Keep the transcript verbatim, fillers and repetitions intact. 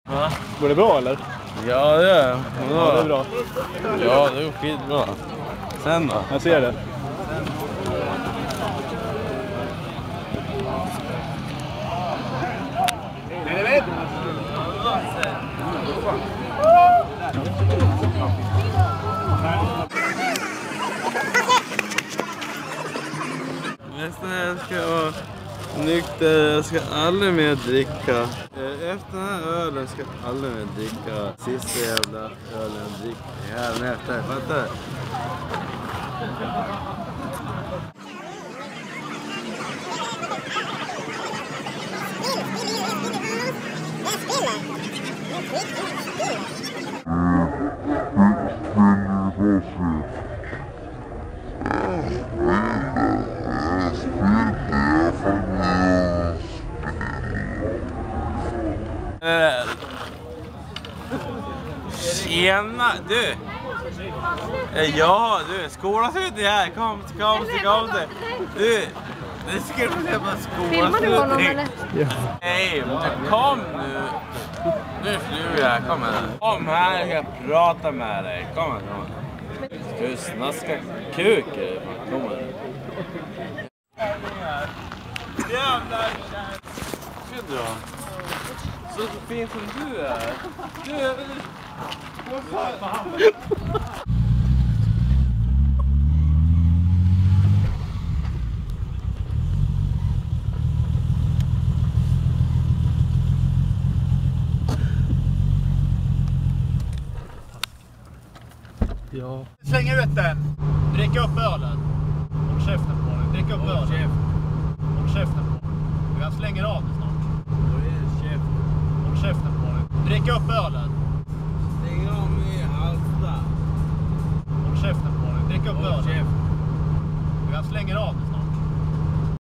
Ja. Går det bra eller? Ja, det är ja, det är bra. Ja, det är skitbra. Sen då? Jag ser det. Nästan jag ska vara nykter, jag ska aldrig mer dricka. Efter den här ölen ska jag aldrig mer dricka. Sista jävla ölen dricker jag även efter, fattar du? Tjena, du! Ja, du, skolan ser ut här. Kom, kom, kom, kom. Du, nu ska du se på skolan. Filmar du honom eller? Ja. Nej, kom nu. Nu slutar jag, kom här. Kom här, jag ska prata med dig. Kom här, kom här. Ska du snaska kuk? Kom här. Jävlar! Ska du dra? Så fin som du är. Du är väl... Vad fan? Ja. Släng ut den. Drick upp ölen. Håll käften på den. Drick upp ölen. Håll käften på den. Jag slänger av den snart. Håll käften på den. Drick upp ölen. Stäng av mig i halsen. Håll käften på den. Drick upp ölen. Jag slänger av den snart.